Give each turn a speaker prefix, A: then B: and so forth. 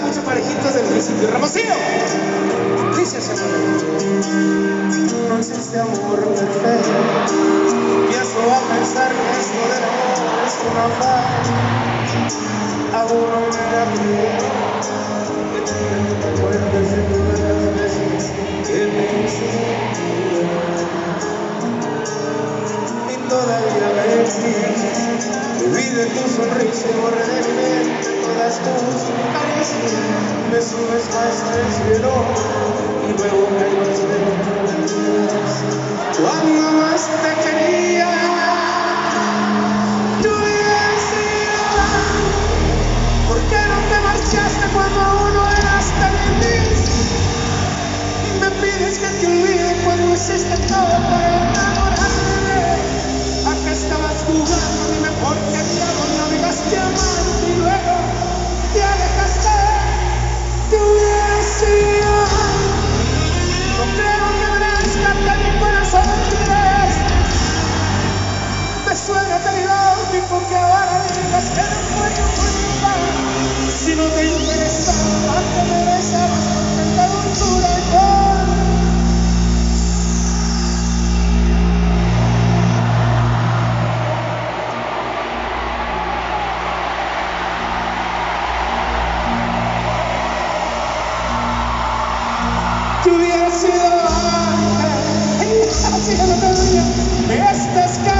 A: escucha parejitas del municipio. Ramosillo. Dice ese amor.
B: No existe amor perfecto. Empiezo a pensar que esto del amor es una falla. Aún no me la creo. Que te acuerdes de todas las veces que me hiciste. Y todavía me existe. Viví de tu sonrisa y borré de mi mente todas tus caricias. Me subes hasta el cielo y luego caigo al suelo. Cuando más te quería, tú decías, ¿por qué no te marchaste cuando aún no eras feliz? Y me pides que te olvide cuando hiciste todo para enamorarme. ¿A qué estabas jugando? Dime por qué diablos no negaste amarte y luego te alejaste. Tú decías, no creo que merezca que mi corazón olvides. Me suena tan ilógico que ahora digas que no fue tu culpa. Si no te interesaba que me besabas con tanta dulzura y con que hubiera sido antes. Así que no te duele. Estás